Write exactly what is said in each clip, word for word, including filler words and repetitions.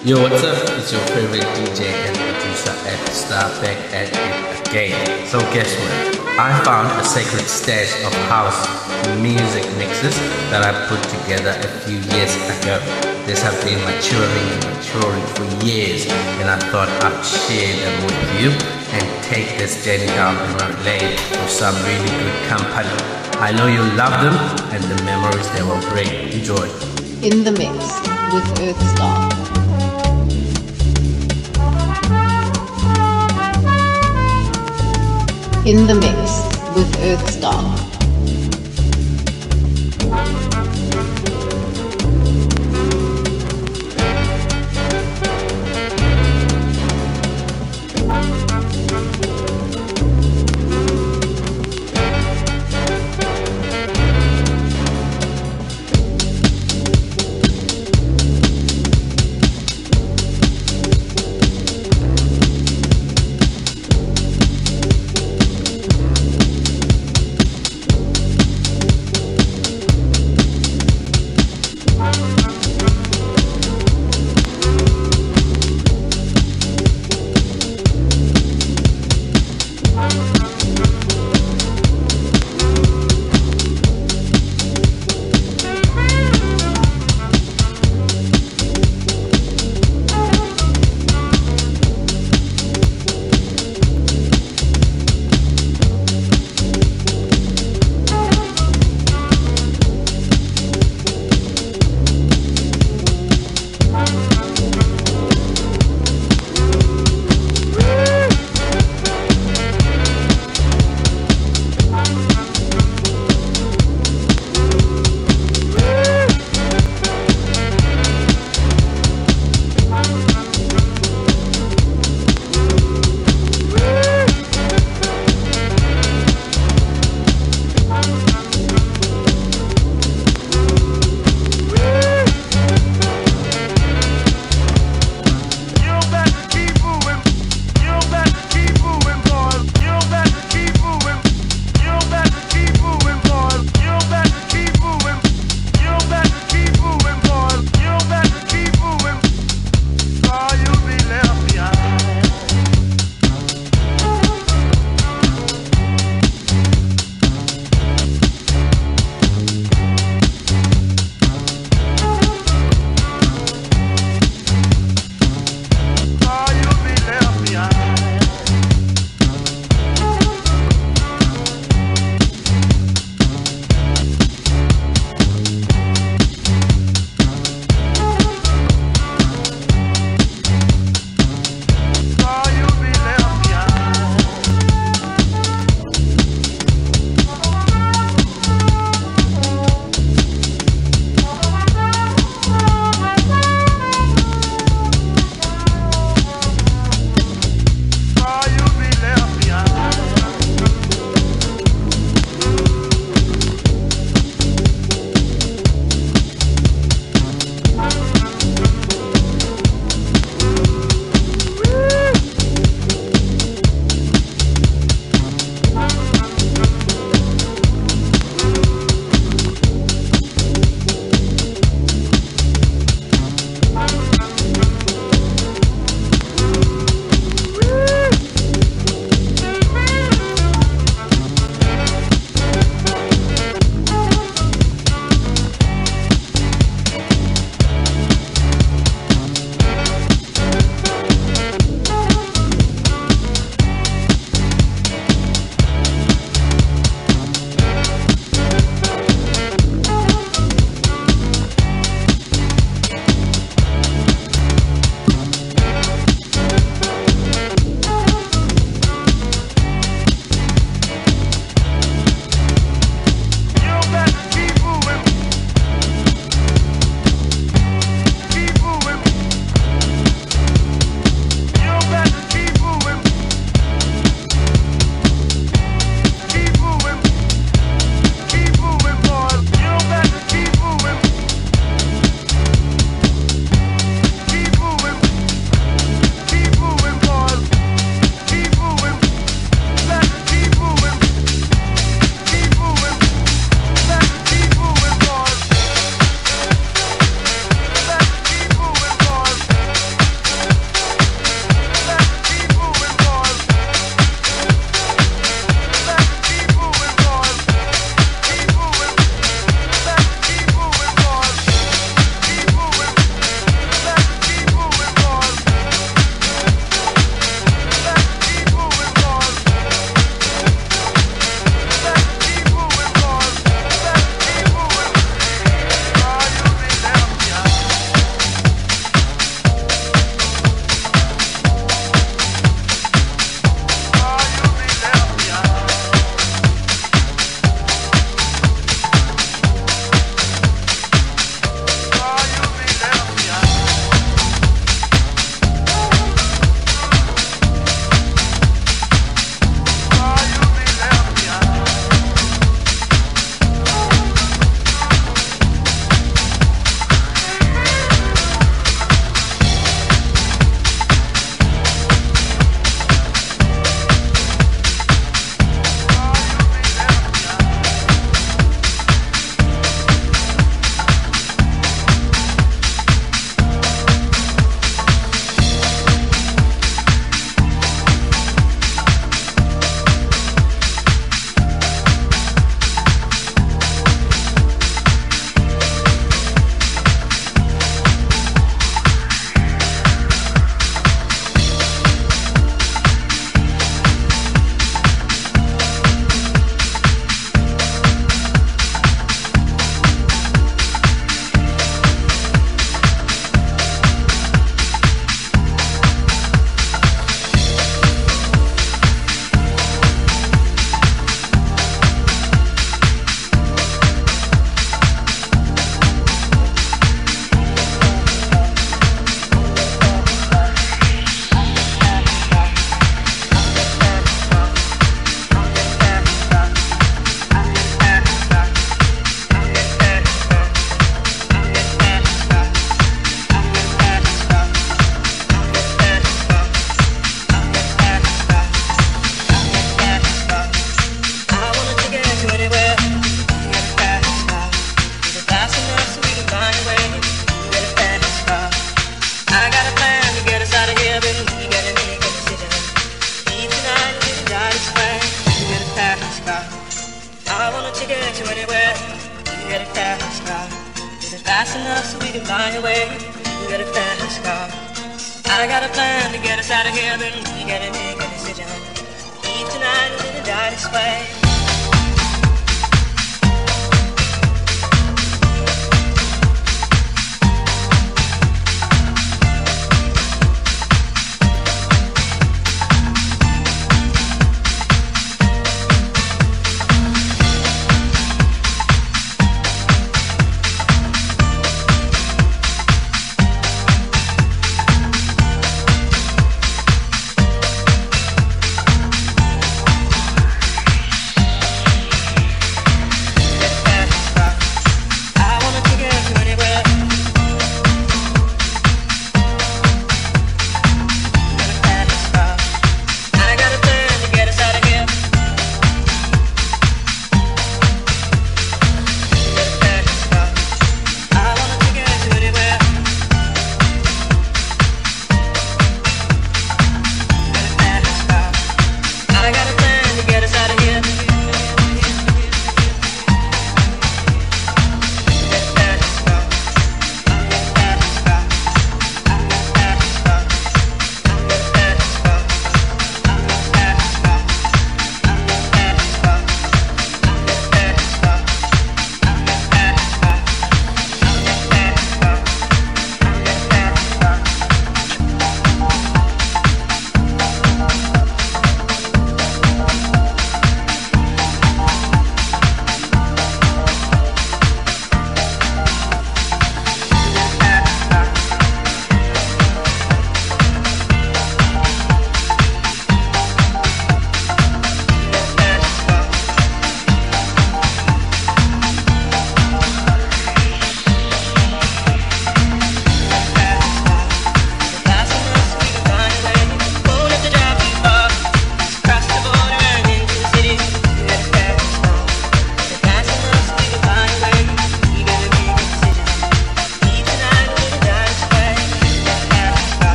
Yo, what's up? It's your favorite D J and producer at Star back at it again. So guess what? I found a sacred stash of house music mixes that I put together a few years ago. These have been maturing and maturing for years, and I thought I'd share them with you and take this journey down memory lane with some really good company. I know you love them and the memories they will bring. Enjoy. In the mix with Earthstar. In the mix with Earthstar. get you anywhere. You get a fast car. Is it fast enough so we can find a way? You get a fast car. I got a plan to get us out of here, then we gotta make a decision. Eat tonight or live and die this way.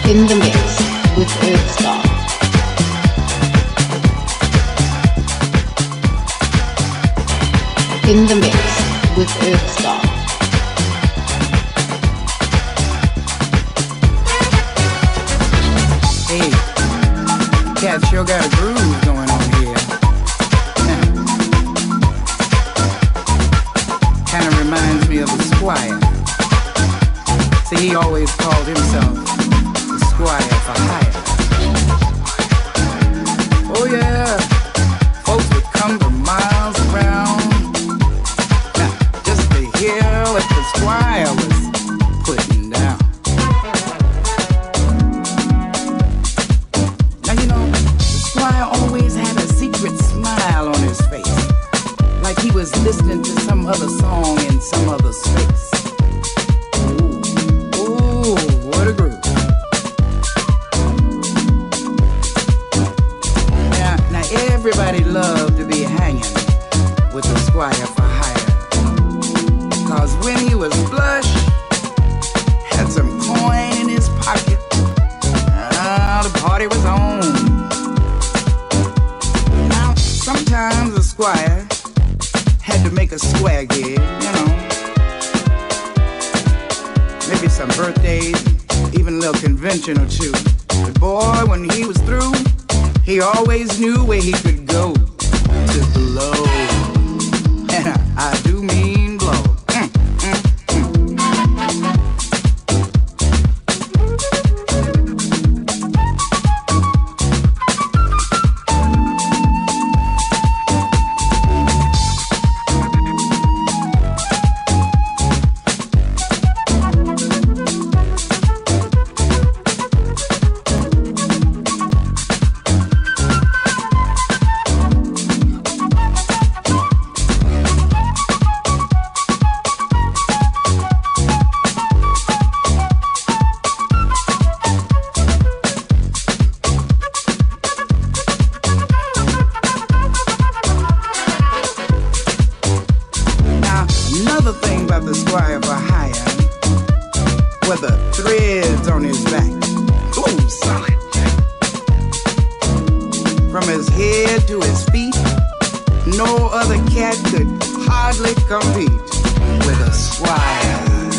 In the mix with Earthstar. In the mix with Earthstar. Hey, Cat sure got a groove going on here. Kind of reminds me of the Squire. See, he always called himself the Squire for hire. Oh yeah, folks would come from miles around just to hear what the Squire was putting down. Now you know, the Squire always had a secret smile on his face, like he was listening to some other song in some other space. Ooh, ooh, what a groove. Now, now everybody loved to be hanging with the Squire for hire, cause when he was flush, had some coin in his pocket, ah, the party was on. Now, sometimes the Squire had to make a square gig, you know, maybe some birthdays, even a little convention or two. But boy, when he was through, he always knew where he could go to blow. And I, I do mean blow. Mm, mm, mm. Now, another thing about the Squire for hire were the threads on his back. Ooh, solid. From his head to his feet, no other cat could hardly compete with a Squire.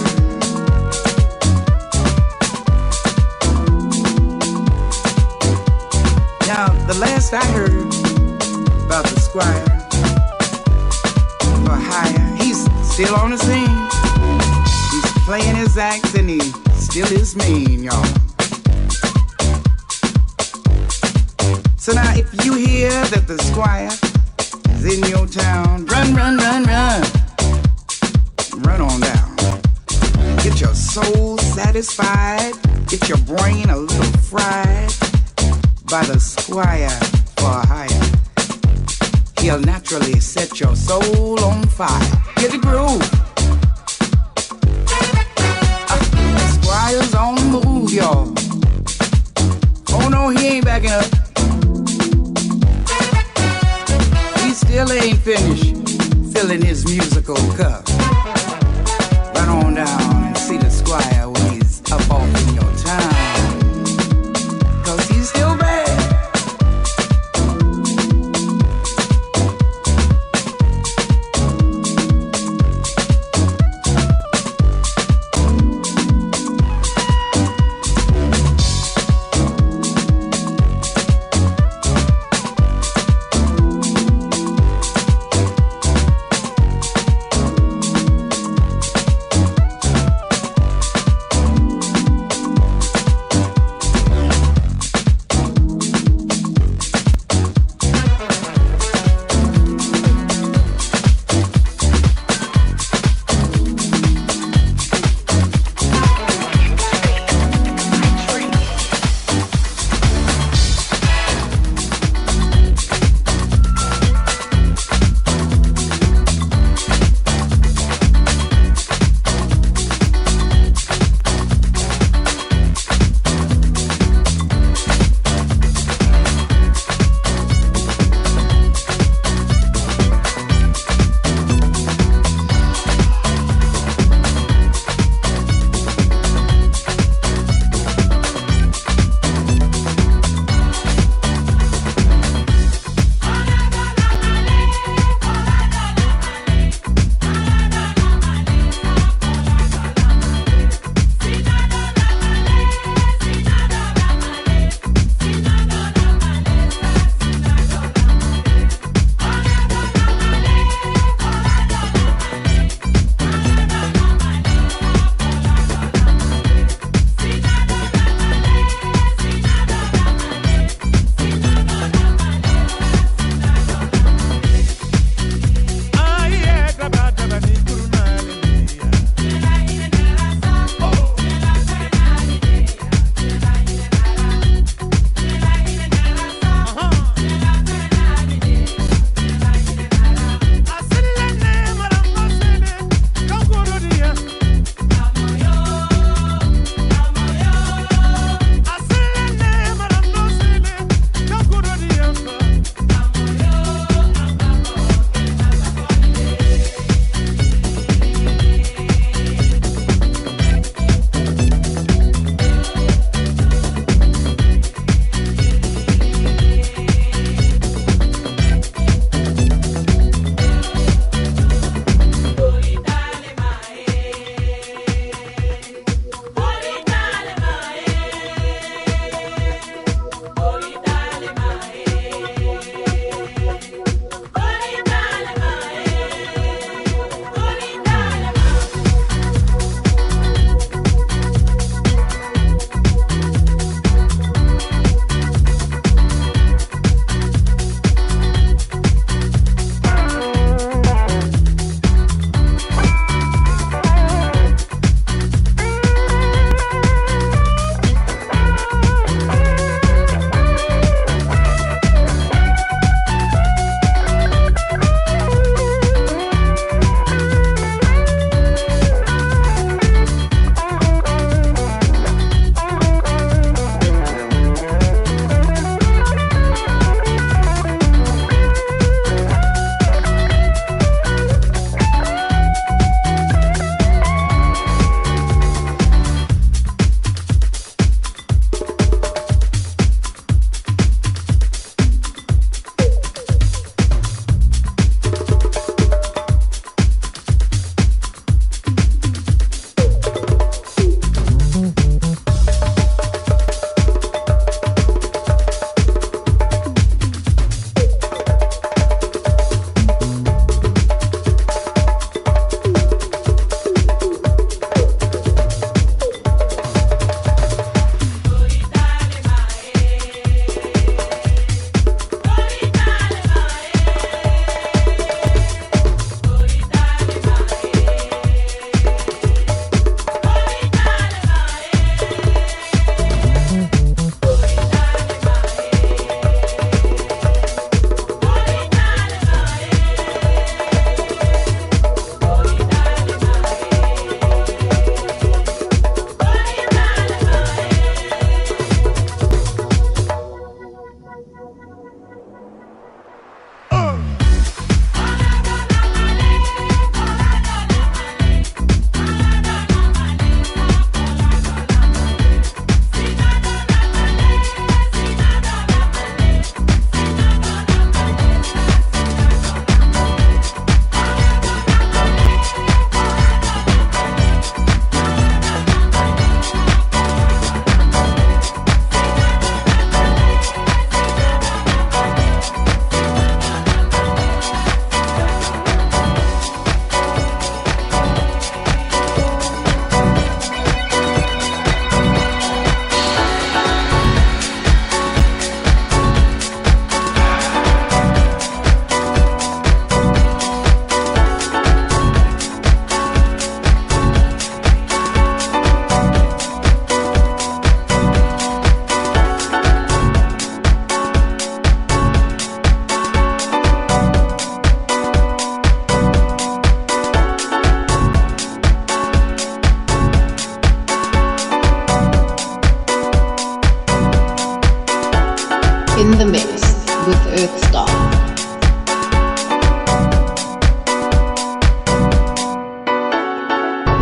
Now, the last I heard about the Squire for hire, he's still on the scene. He's playing his acts and he still is mean, y'all. So now if you hear that the Squire is in your town, run, run, run, run. Run on down. Get your soul satisfied, get your brain a little fried by the Squire for hire. He'll naturally set your soul on fire. Get the groove. Uh, the Squire's on the move, y'all. Oh no, he ain't backing up. He still ain't finished filling his musical cup. Run on down and see the Squire when he's up off in your town, cause he's still bad.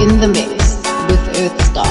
In the mix with Earthstar.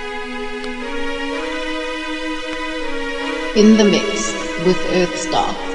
In the mix with Earthstar.